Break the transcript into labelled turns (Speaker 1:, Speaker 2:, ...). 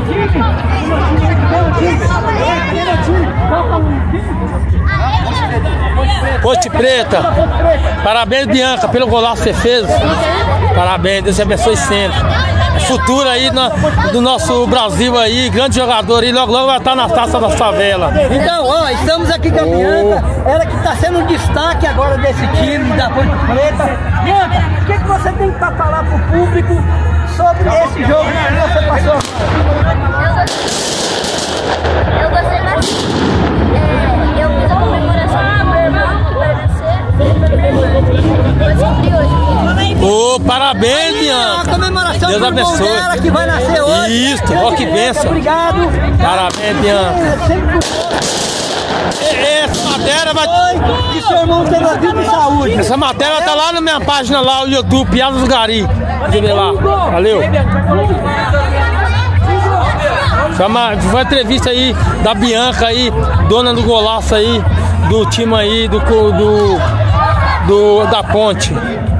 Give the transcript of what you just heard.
Speaker 1: Ponte Preta. Parabéns, Bianca, pelo golaço que você fez. Parabéns, Deus te abençoe sempre. Futuro aí do nosso Brasil aí, grande jogador aí, logo logo vai estar na taça da favela.
Speaker 2: Então, ó, estamos aqui com a Bianca, ela que está sendo um destaque agora desse time da Ponte Preta. Bianca, o que você tem para falar pro público sobre esse jogo que você passou?
Speaker 3: Eu gostei bastante. Eu fiz a comemoração com meu irmão, que vai nascer. Eu descobri hoje.
Speaker 1: Ô, parabéns, Bianca.
Speaker 2: A comemoração
Speaker 1: Deus
Speaker 2: do irmão
Speaker 1: abençoe.
Speaker 2: dela que vai nascer hoje.
Speaker 1: Isso, ó que bênção.
Speaker 2: Obrigado.
Speaker 1: Parabéns, Bianca. Essa matéria vai...
Speaker 2: Que seu irmão tenha vida e saúde.
Speaker 1: Essa matéria tá lá na minha página lá, o YouTube, Piadas do Gari. Deixa eu ver lá. Valeu. Foi uma entrevista aí da Bianca aí, dona do golaço aí, do time aí, da Ponte.